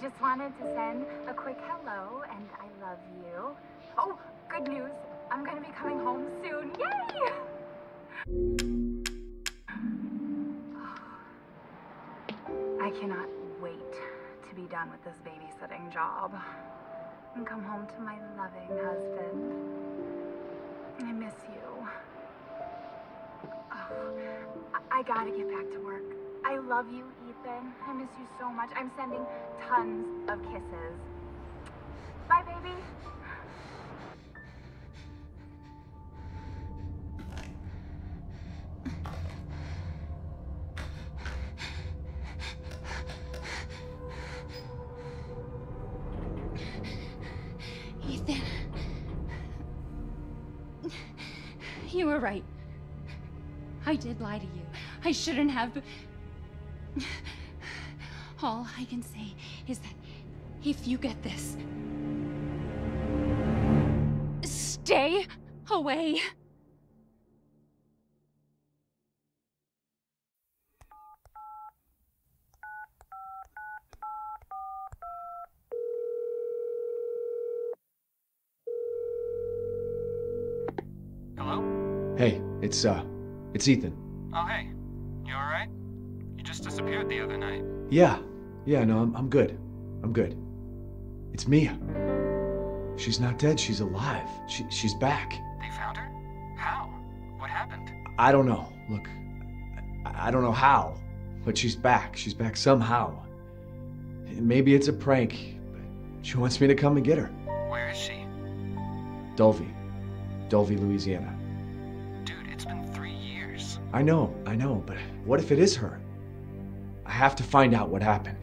just wanted to send a quick hello and I love you. Oh, good news. I'm gonna be coming home soon. Yay! I cannot wait to be done with this babysitting job and come home to my loving husband. I miss you. Oh, I gotta get back to work. I love you, Ethan. I miss you so much. I'm sending tons of kisses. Bye, baby. Ethan. You were right. I did lie to you. I shouldn't have. All I can say is that if you get this, stay away. Hello? Hey, it's Ethan. Oh, hey. You alright? You just disappeared the other night. Yeah, no, I'm good. I'm good. It's Mia. She's not dead, she's alive. She's back. They found her? How? What happened? I don't know. Look, I don't know how, but she's back. She's back somehow. Maybe it's a prank, but she wants me to come and get her. Where is she? Dulvey, Louisiana. Dude, it's been 3 years. I know, but what if it is her? I have to find out what happened.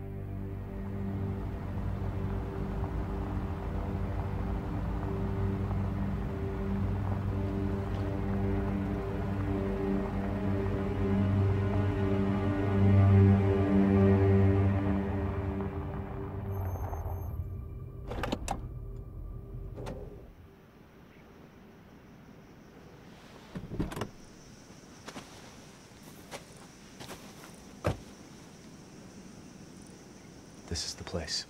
This is the place.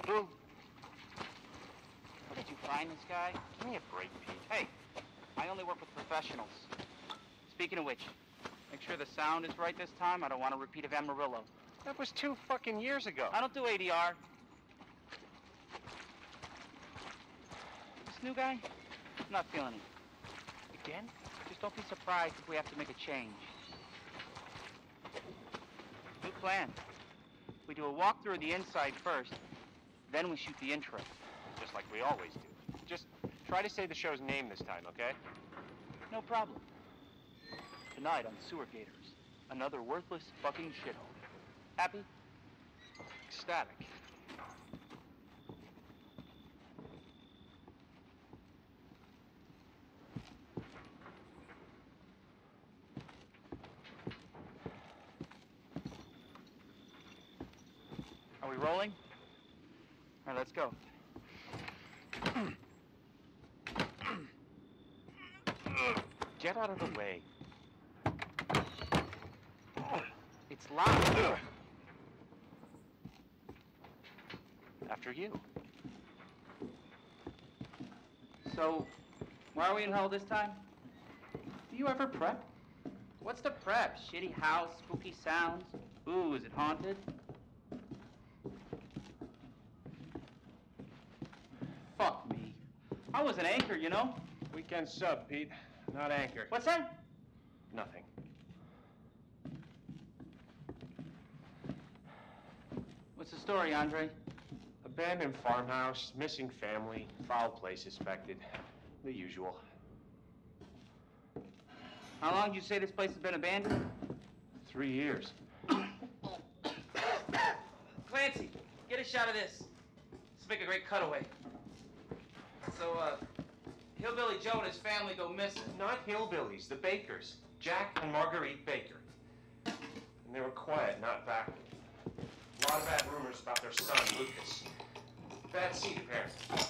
Who did you find this guy? Give me a break, Pete. Hey, I only work with professionals. Speaking of which, make sure the sound is right this time. I don't want a repeat of Amarillo. That was 2 fucking years ago. I don't do ADR. This new guy, I'm not feeling it. Again? Just don't be surprised if we have to make a change. New plan. We do a walkthrough of the inside first, then we shoot the intro. Just like we always do. Just try to say the show's name this time, okay? No problem. Tonight on Sewer Gators, another worthless fucking shithole. Happy? Ecstatic. Are we rolling? All right, let's go. Get out of the way. It's locked. After you. So, why are we in hell this time? Do you ever prep? What's the prep? Shitty house, spooky sounds? Ooh, is it haunted? Fuck me. I was an anchor, you know? Weekend sub, Pete. Not anchor. What's that? Nothing. What's the story, Andre? Abandoned farmhouse, missing family, foul play suspected. The usual. How long did you say this place has been abandoned? 3 years. Clancy, get a shot of this. Let's make a great cutaway. So, Hillbilly Joe and his family go missing. Not hillbillies, the Bakers. Jack and Marguerite Baker. And they were quiet, not backward. A lot of bad rumors about their son, Lucas. Bad seed, apparently.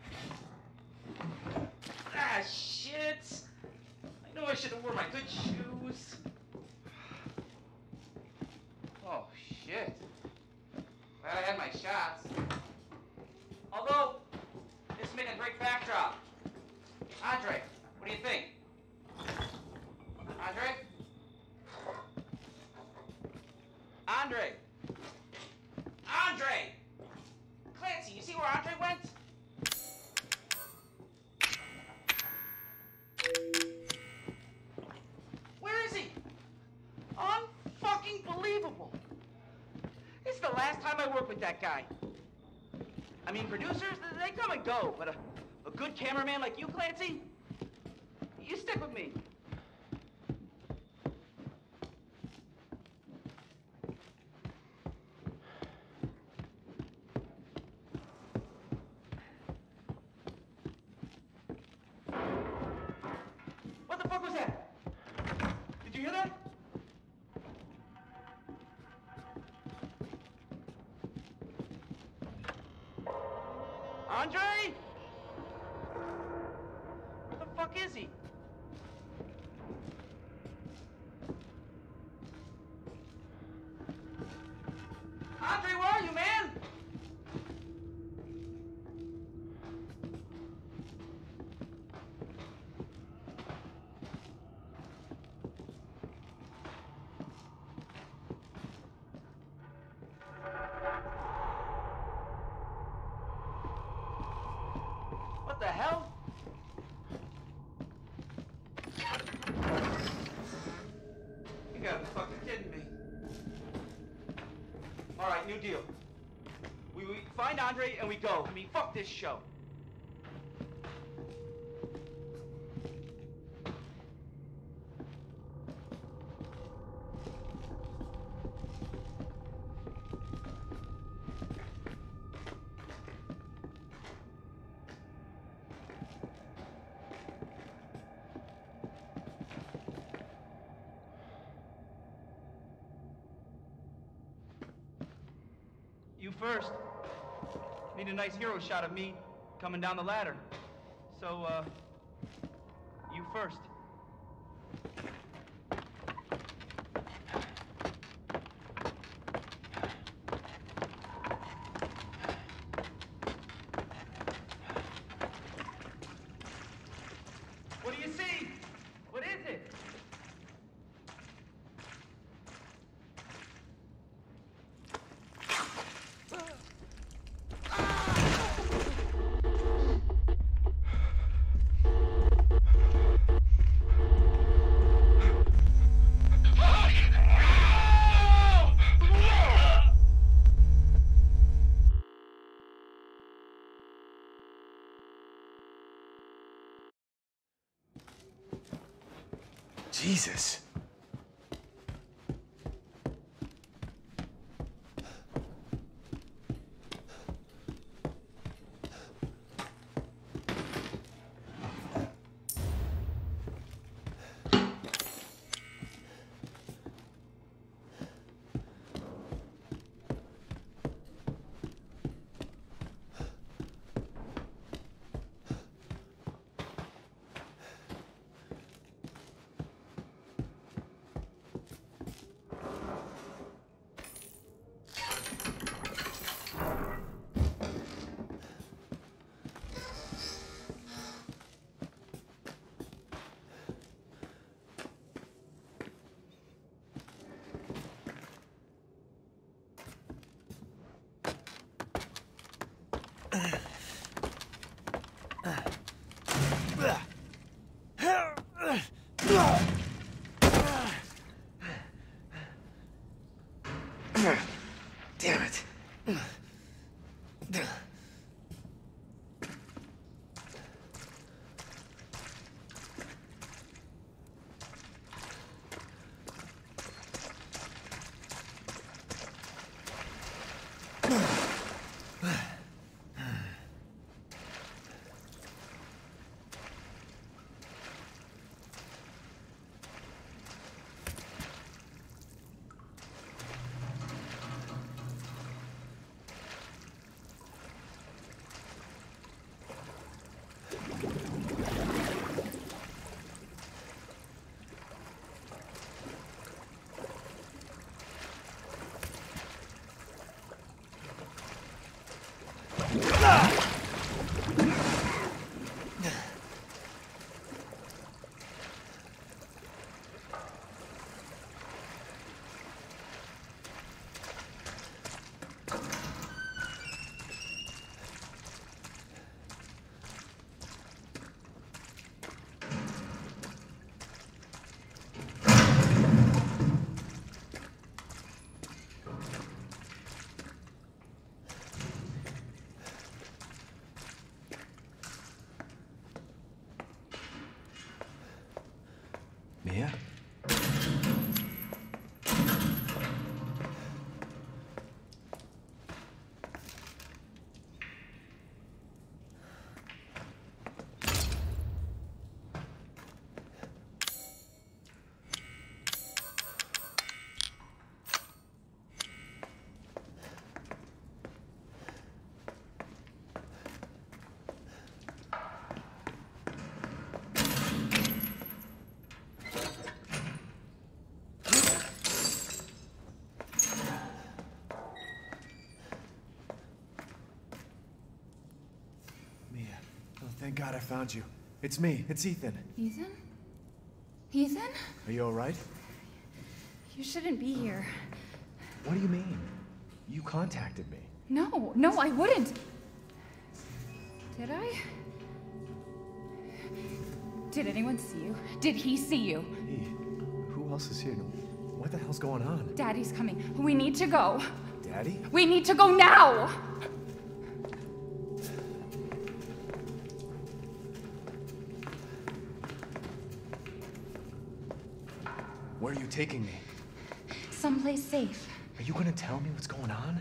Ah, shit! I know I should have worn my good shoes. Oh, shit. Glad I had my shots. Although, this would make a great backdrop. Andre, what do you think? Andre? Andre! Andre! Clancy, you see where Andre went? Where is he? Unfucking believable. This is the last time I work with that guy. I mean, producers, they come and go, but a good cameraman like you, Clancy, you stick with me. What the fuck was that? Did you hear that? Andre? Where the fuck is he? Andre, where are you, man? What the hell? You gotta be fucking kidding me. All right, new deal. We find Andre and we go. I mean, fuck this show. You first. Need a nice hero shot of me coming down the ladder. So, you first. Jesus. Damn it. Mia? Thank God I found you. It's me. It's Ethan. Ethan? Ethan? Are you all right? You shouldn't be here. What do you mean? You contacted me. No, I wouldn't. Did I? Did anyone see you? Did he see you? Hey, who else is here? What the hell's going on? Daddy's coming. We need to go. Daddy? We need to go now! Where are you taking me? Someplace safe. Are you gonna tell me what's going on?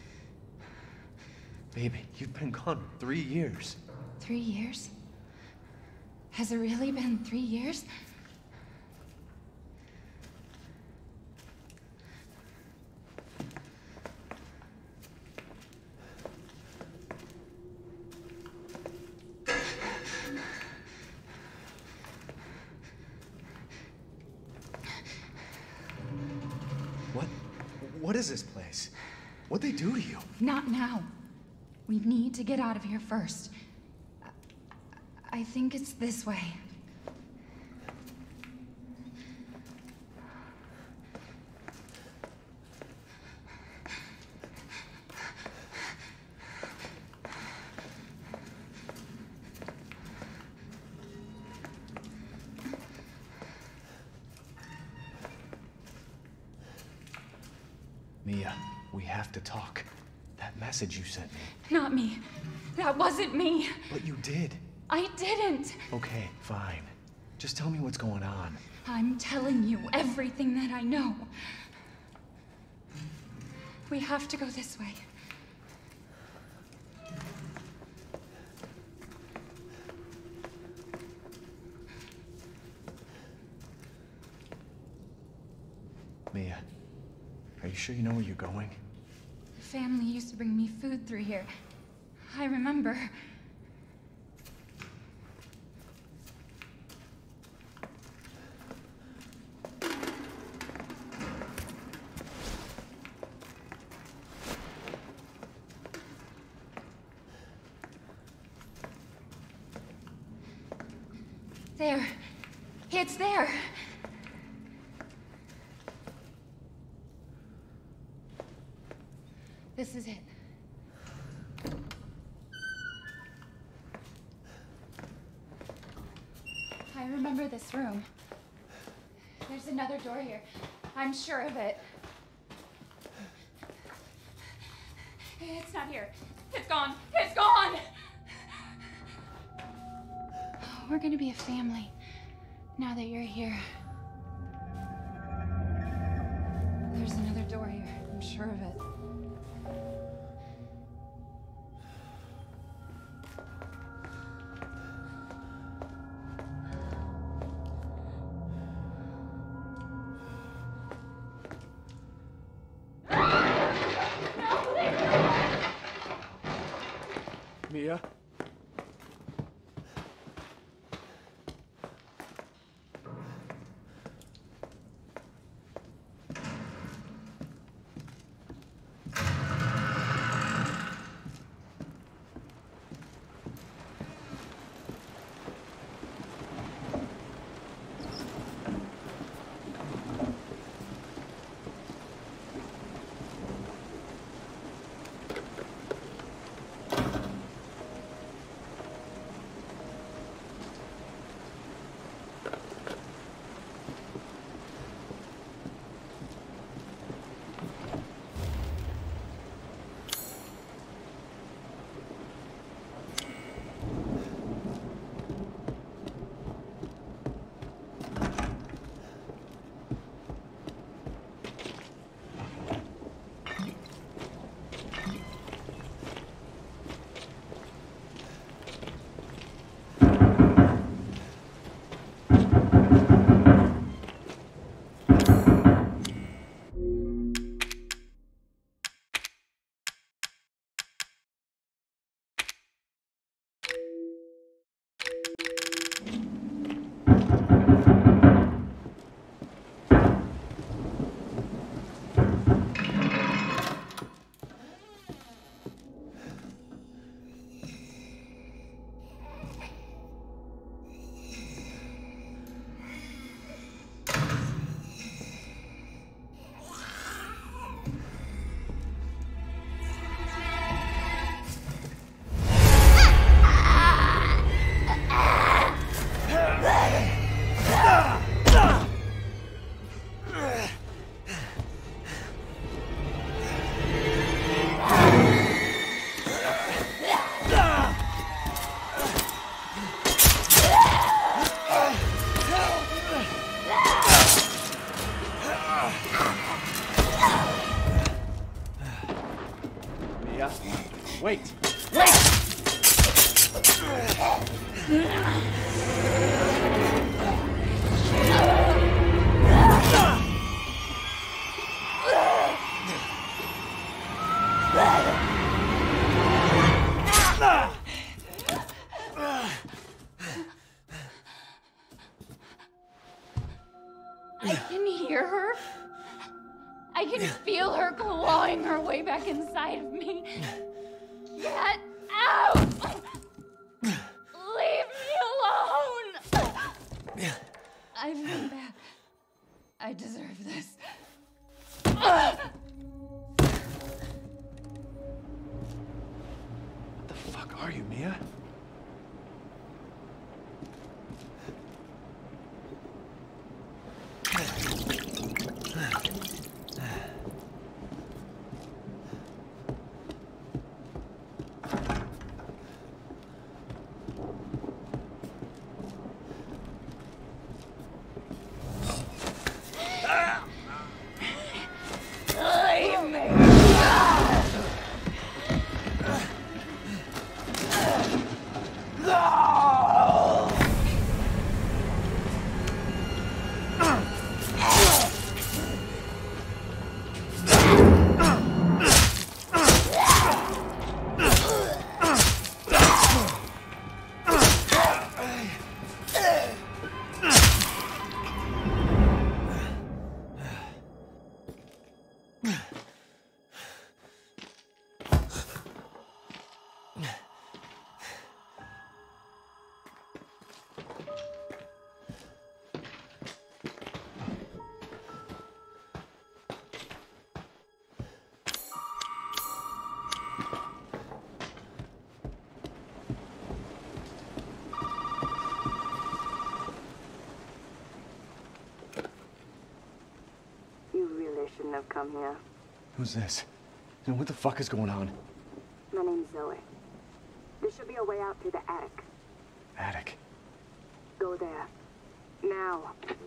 Baby, you've been gone 3 years. 3 years? Has it really been 3 years? What is this place? What'd they do to you? Not now. We need to get out of here first. I think it's this way. Mia, we have to talk. That message you sent me. Not me. That wasn't me. But you did. I didn't. Okay, fine. Just tell me what's going on. I'm telling you everything that I know. We have to go this way. Mia, are you sure you know where you're going? The family used to bring me food through here. I remember. There. It's there. This is it. I remember this room. There's another door here. I'm sure of it. It's not here. It's gone. It's gone! We're gonna be a family now that you're here. There's another door here. I'm sure of it. Mia? Wait! Wait! I can hear her. I can feel her clawing her way back inside of me. Get out! Leave me alone! I've been bad. I deserve this. What the fuck are you, Mia? shouldn't have come here. Who's this? And what the fuck is going on? My name's Zoe. There should be a way out through the attic. Attic. Go there. Now.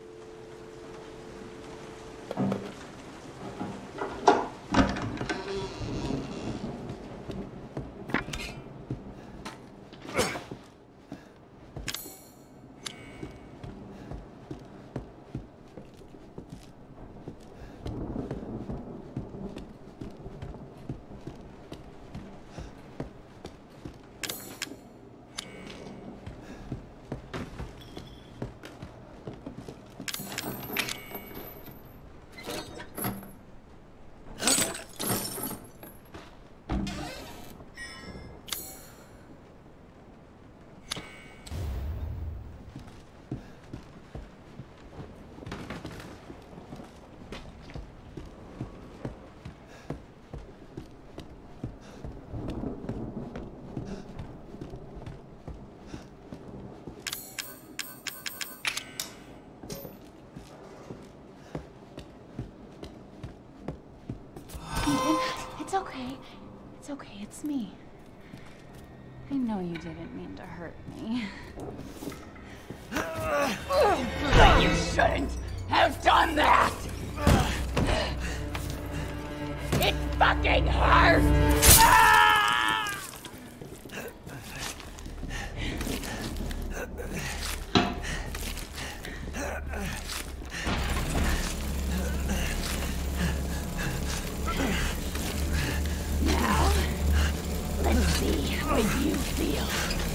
It's okay. It's okay, it's me. I know you didn't mean to hurt me. But you shouldn't have done that! It fucking hurts! Now, let's see what you feel.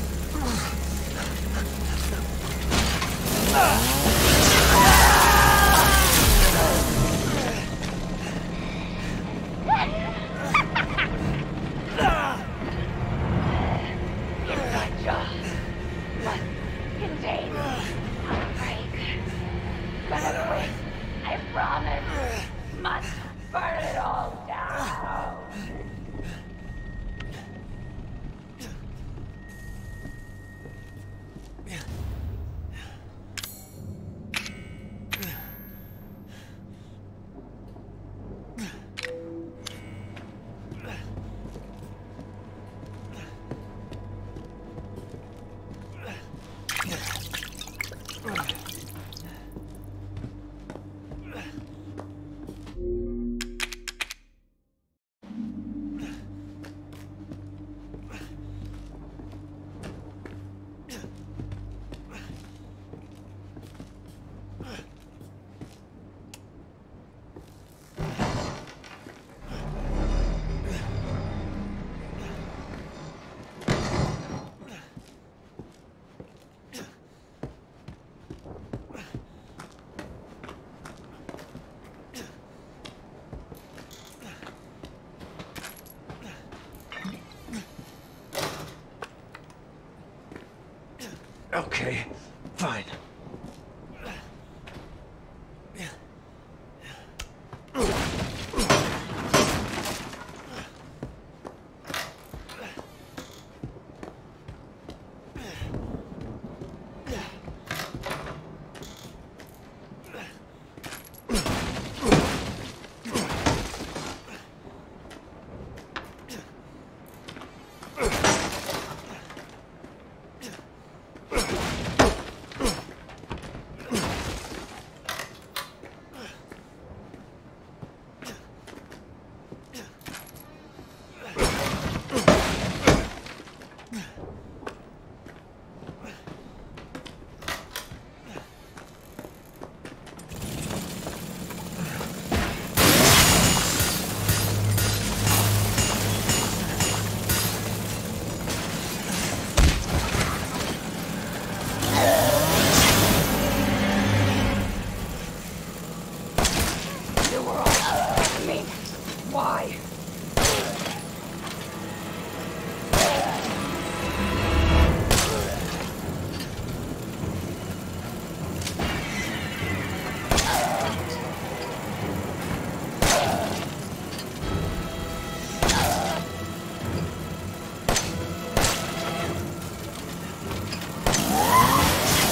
Okay, fine.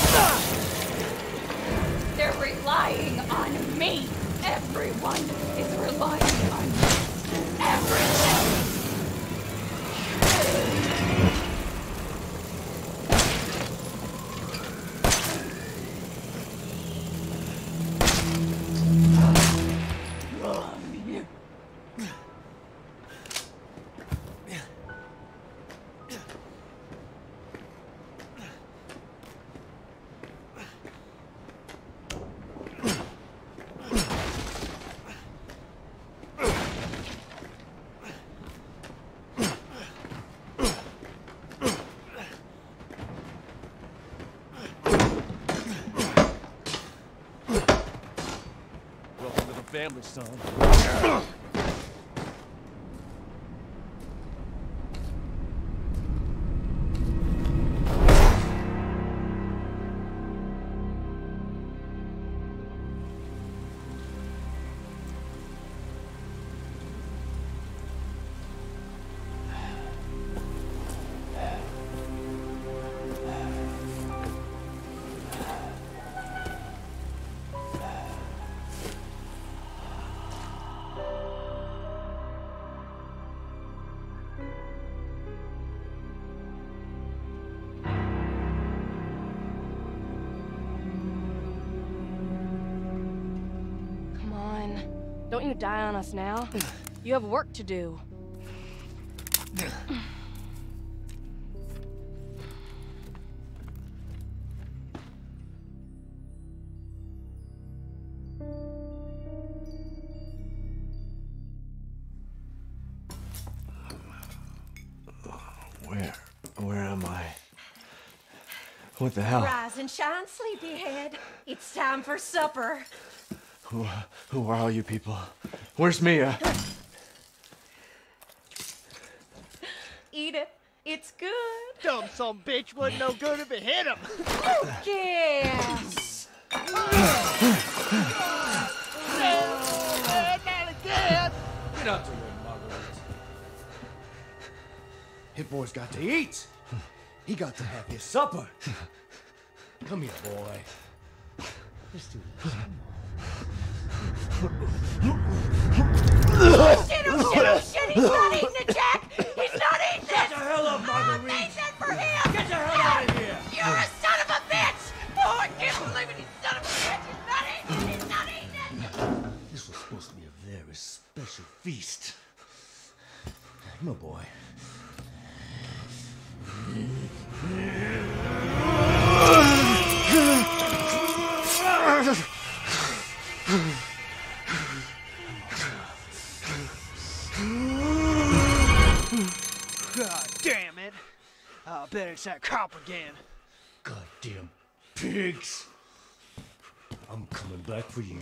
They're relying on me. Everyone is my son. Everything. Family, son. Don't you die on us now. You have work to do. Where am I? What the hell? Rise and shine, sleepyhead. It's time for supper. Who are all you people? Where's Mia? Eat it. It's good. Dumb some bitch wasn't no good if it hit him. Yes. Not again. Get out to your Marguerite. Hit boy's got to eat. He got to have his supper. Come here, boy. Let's do this. Oh shit, he's not eating it, Jack! He's not eating it! Get the hell up, Marguerite! I made that for him! Get the hell out of here! You're a son of a bitch! Oh, I can't believe it, you son of a bitch! He's not eating it! This was supposed to be a very special feast. Come on, boy. God damn it. I bet it's that cop again. Goddamn pigs. I'm coming back for you.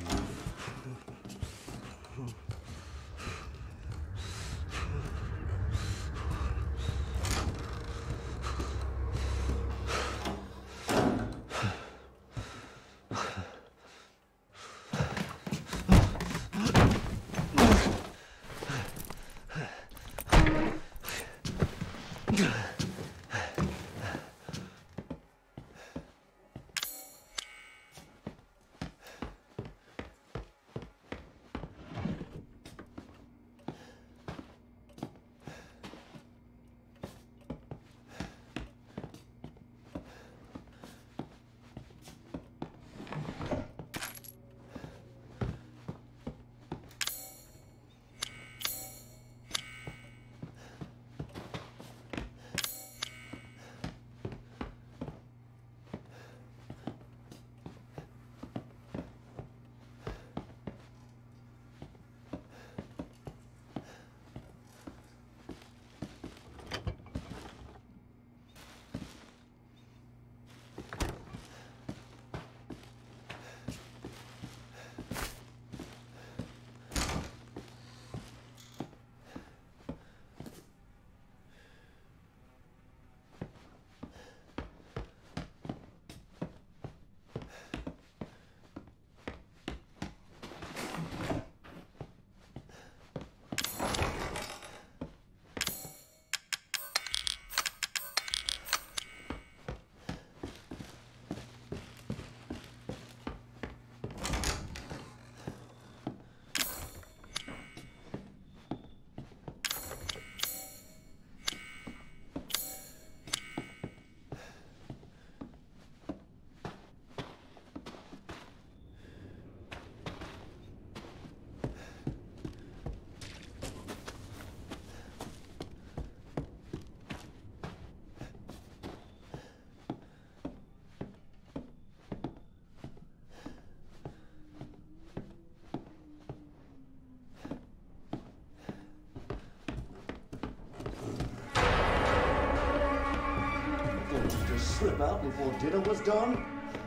about before dinner was done?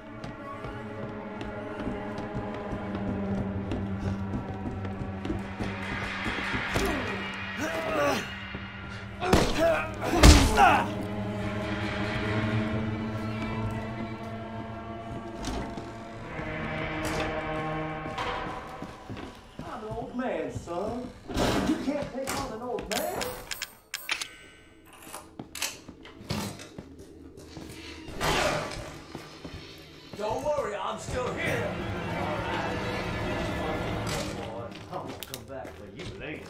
I'm an old man, son. You can't take on an old man. Don't worry, I'm still here. I'm gonna come back for you later.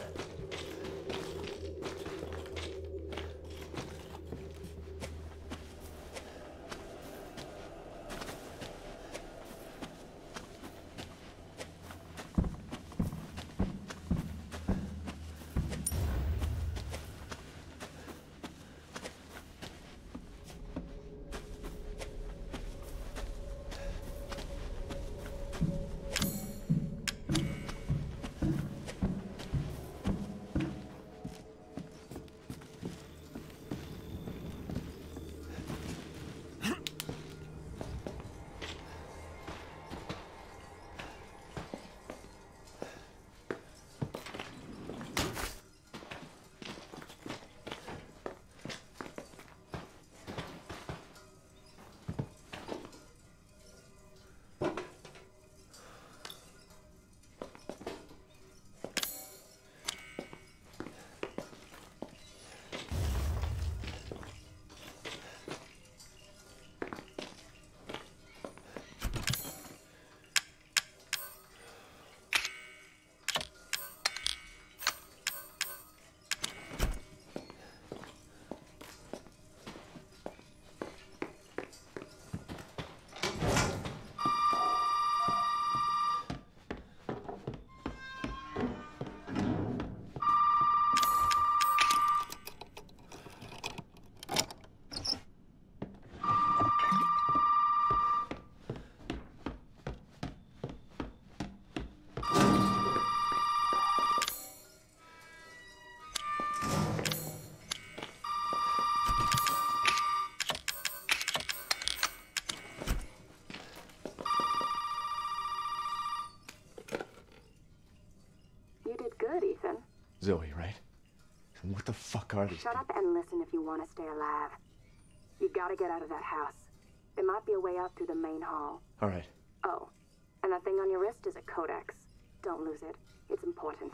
Good, Ethan. Zoe, right? And what the fuck are these? Shut up and listen if you want to stay alive. You gotta get out of that house. There might be a way out through the main hall. All right. Oh, and that thing on your wrist is a codex. Don't lose it. It's important.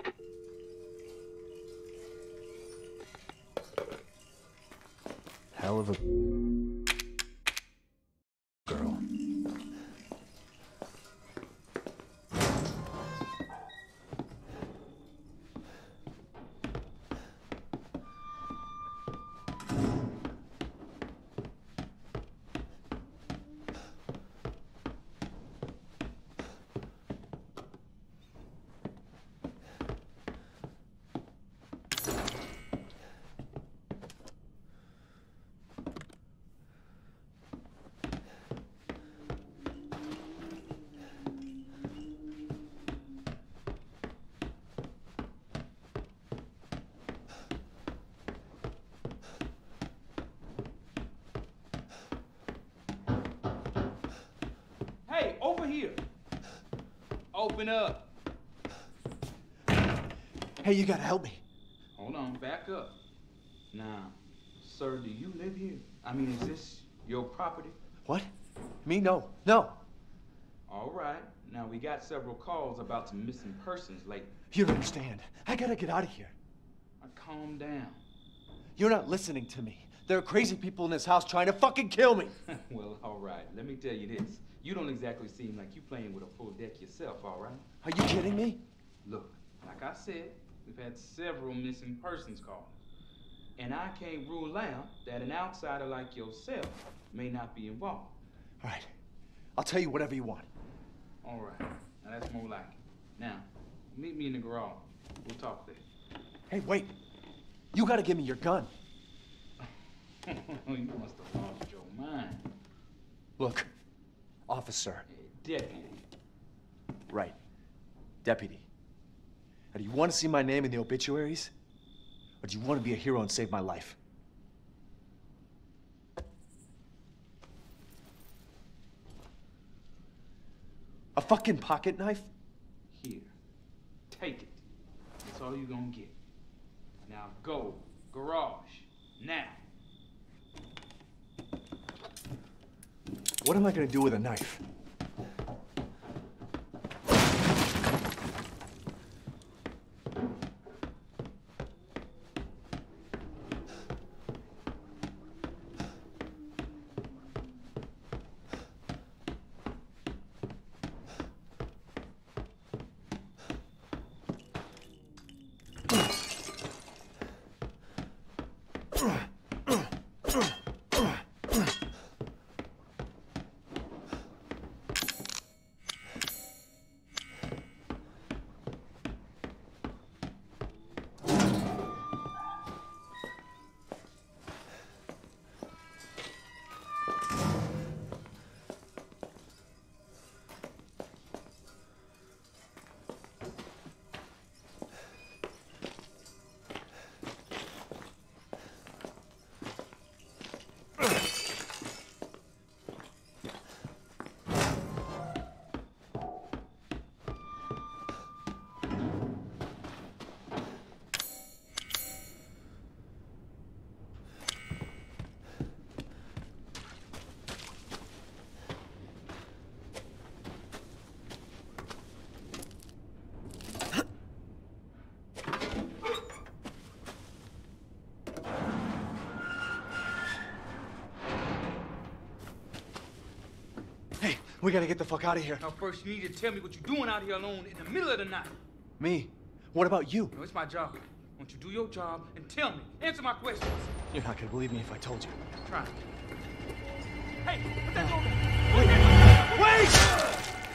Hell of a girl. Hey, over here. Open up. Hey, you gotta help me. Hold on, back up. Now, sir, do you live here? I mean, is this your property? What? Me? No. No. All right. Now, we got several calls about some missing persons lately. You don't understand. I gotta get out of here. Now, calm down. You're not listening to me. There are crazy people in this house trying to fucking kill me. Well, all right. Let me tell you this. You don't exactly seem like you playing with a full deck yourself, all right? Are you kidding me? Look, like I said, we've had several missing persons calls. And I can't rule out that an outsider like yourself may not be involved. All right. I'll tell you whatever you want. All right. Now, that's more like it. Now, meet me in the garage. We'll talk there. Hey, wait. You gotta give me your gun. You must have lost your mind. Look, officer. Deputy. Right. Deputy. Now, do you want to see my name in the obituaries? Or do you want to be a hero and save my life? fucking pocket knife? Here. Take it. That's all you're gonna get. Now go. Garage. Now. What am I gonna do with a knife? We gotta get the fuck out of here. Now, first, you need to tell me what you're doing out here alone in the middle of the night. Me? What about you? No, it's my job. Won't you do your job and tell me? Answer my questions. You're not gonna believe me if I told you. Try. Hey, put that door down. Wait!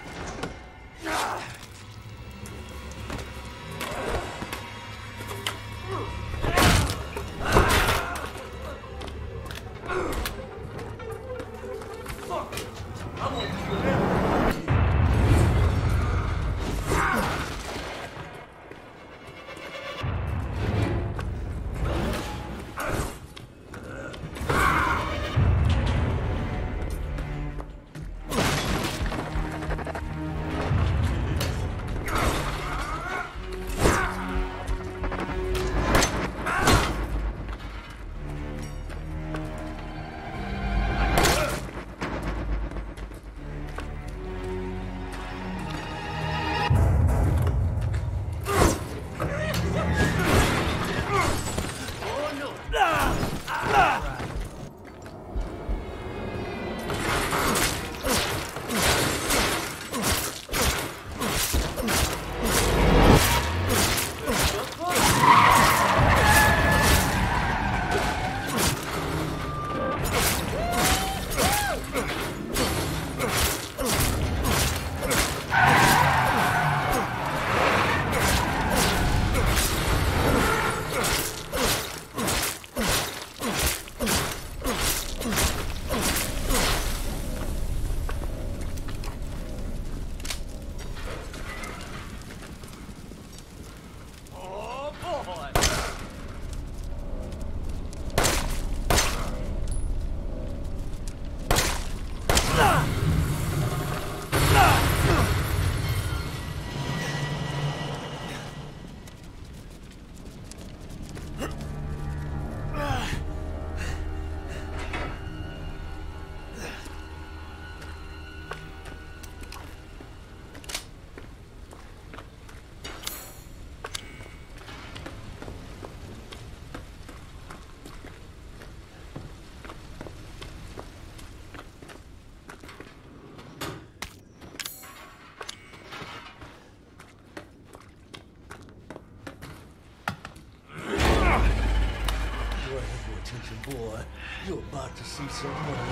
Boy, you're about to see some more.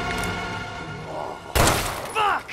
Fuck!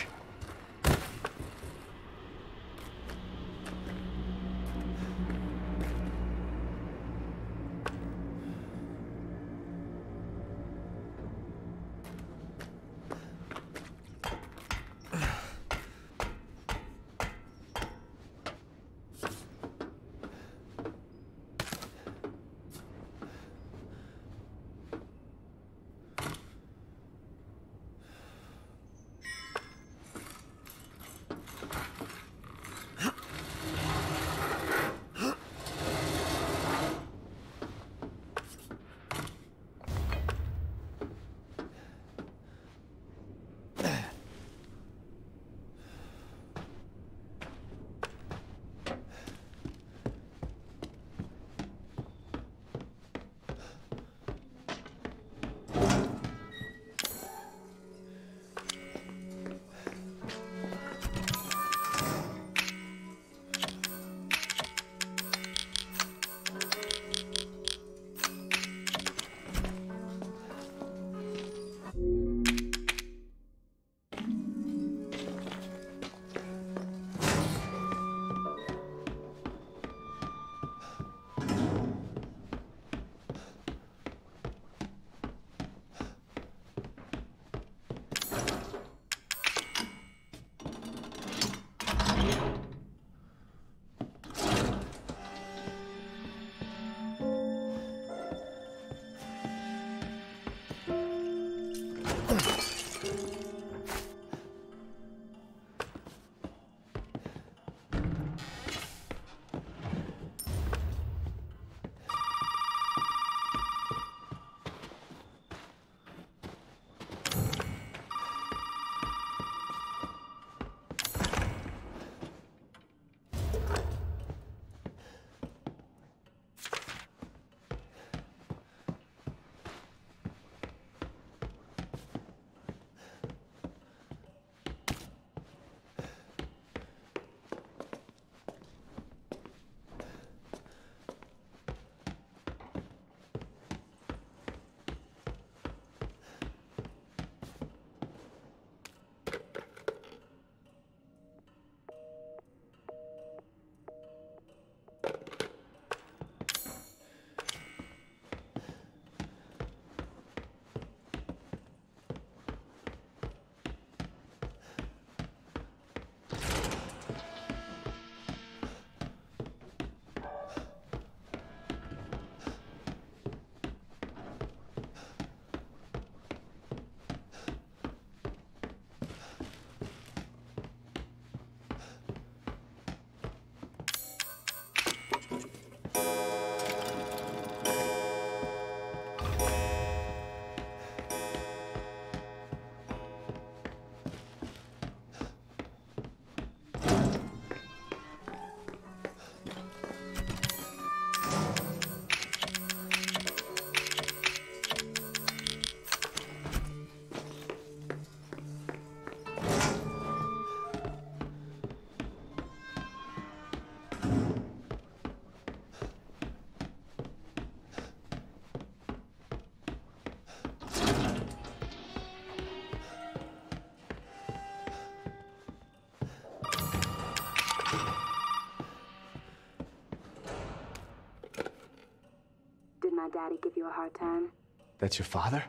My daddy give you a hard time? That's your father?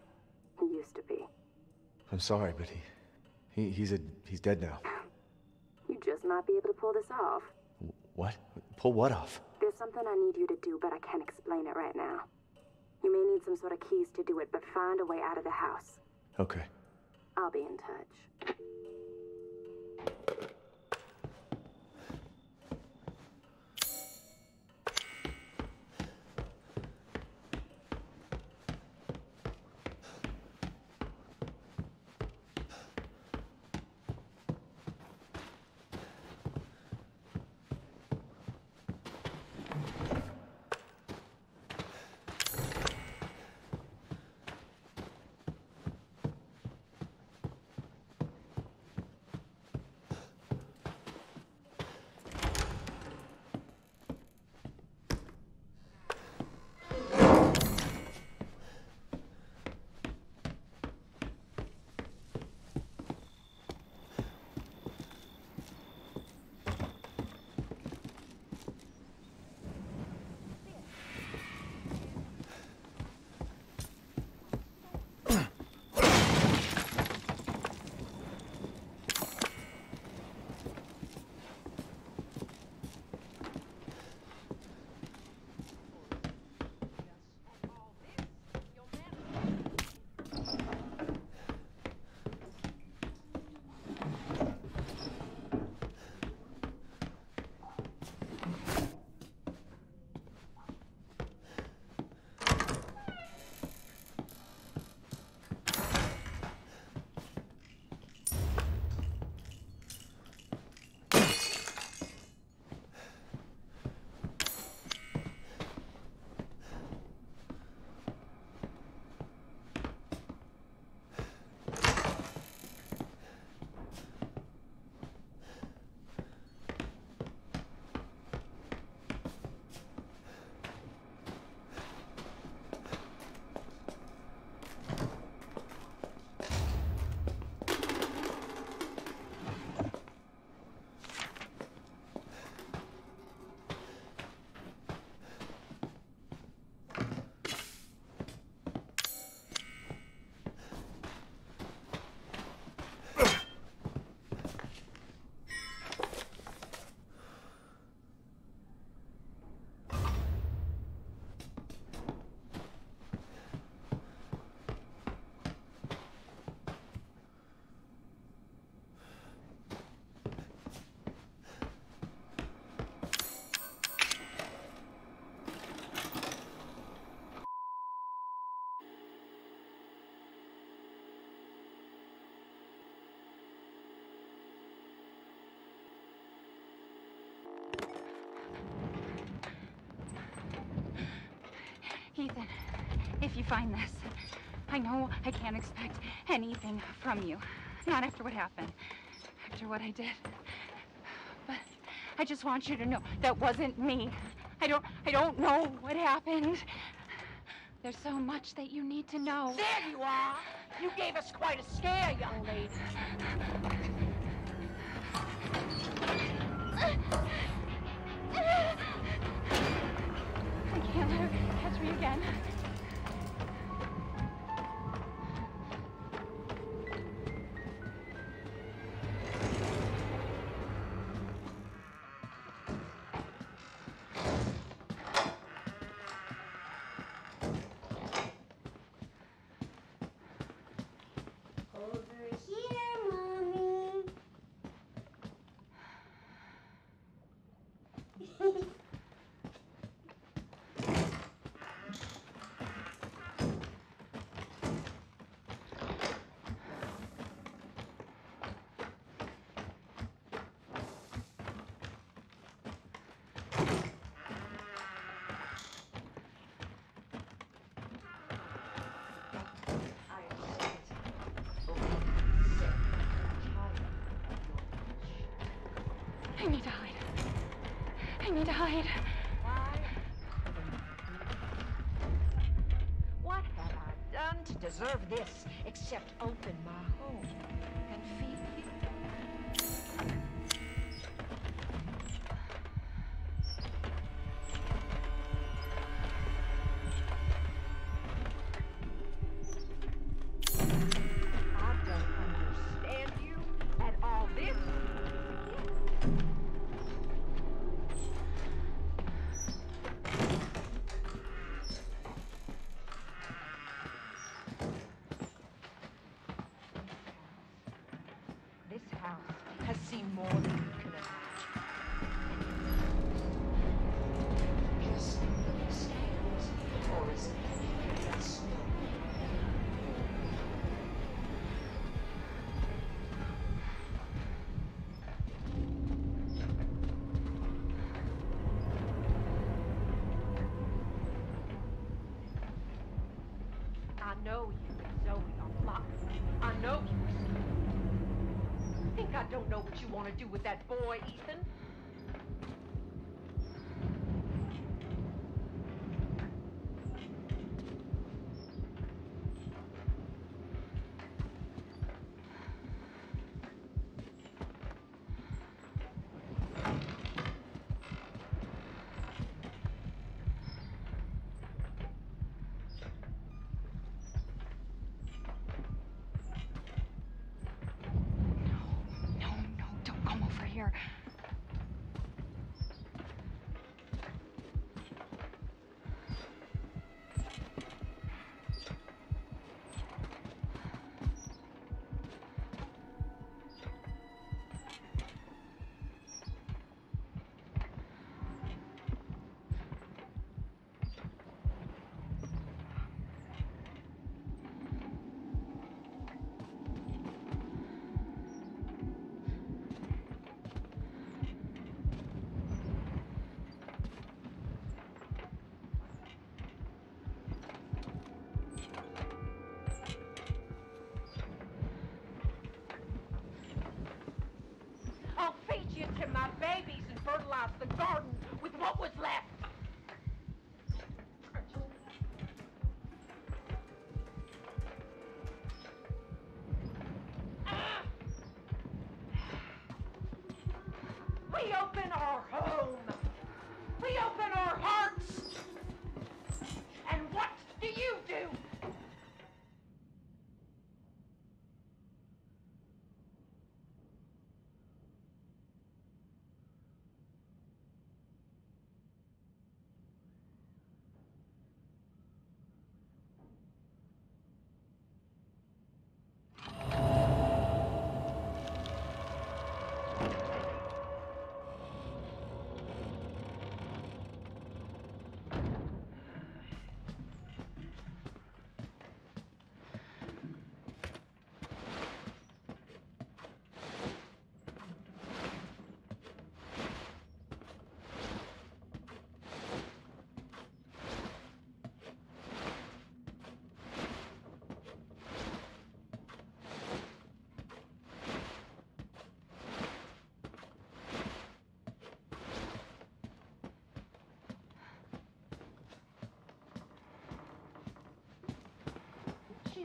He used to be. I'm sorry, but he's dead now. You just might be able to pull this off. What? Pull what off? There's something I need you to do, but I can't explain it right now. You may need some sort of keys to do it, but find a way out of the house. Okay. I'll be in touch. Ethan, if you find this, I know I can't expect anything from you. Not after what happened, after what I did. But I just want you to know that wasn't me. I don't know what happened. There's so much that you need to know. There you are! You gave us quite a scare, young lady. I can't let her catch me again. I need to hide. I need to hide. What have I done to deserve this except open my home and feed you? I don't understand you at all. This house has seen more than you can imagine. Just the scales, or is it anything that's snow? I know you, Zoe, are plotting. I know you. Think I don't know what you want to do with that boy, Ethan? Here. I'll feed you to my babies and fertilize the garden with what was left. We open our home. We open our hearts. And what do you do?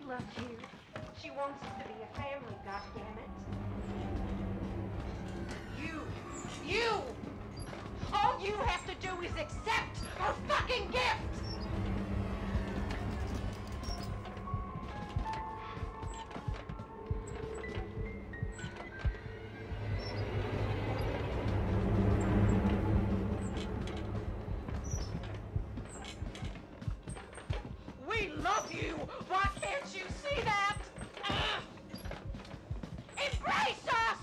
love you. She wants us to be a family, goddammit. You! All you have to do is accept her fucking gift! We love you! Why can't you see that? Embrace us!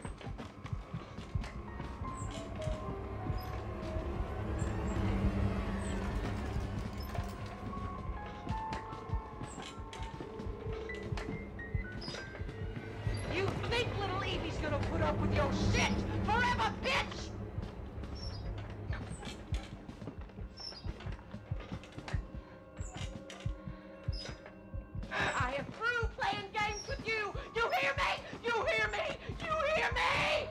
You think little Evie's gonna put up with your shit forever, bitch? I am through playing games with you! You hear me? You hear me? You hear me?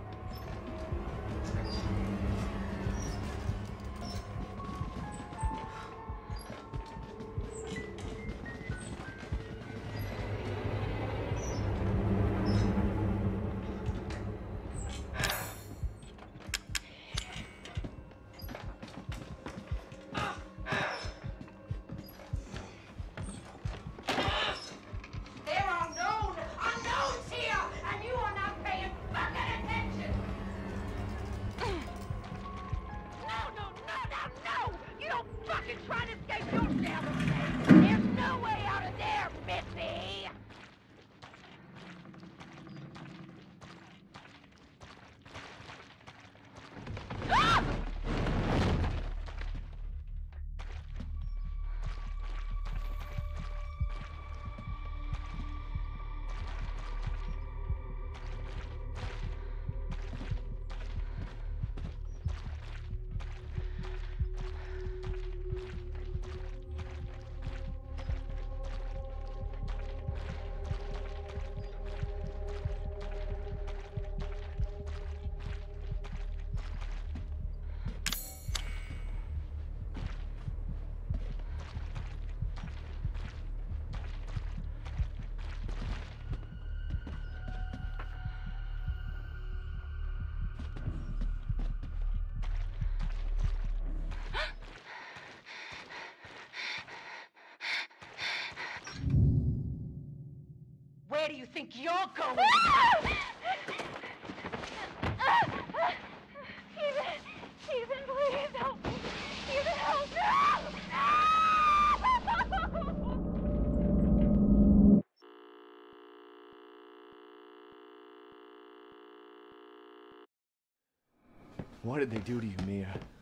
There are unknowns here, and you are not paying fucking attention! No! You don't fucking try to escape your damn mistake! There's no way out of there, Missy! Ah! Where do you think you're going? Ethan, please help me. Ethan, help me. What did they do to you, Mia?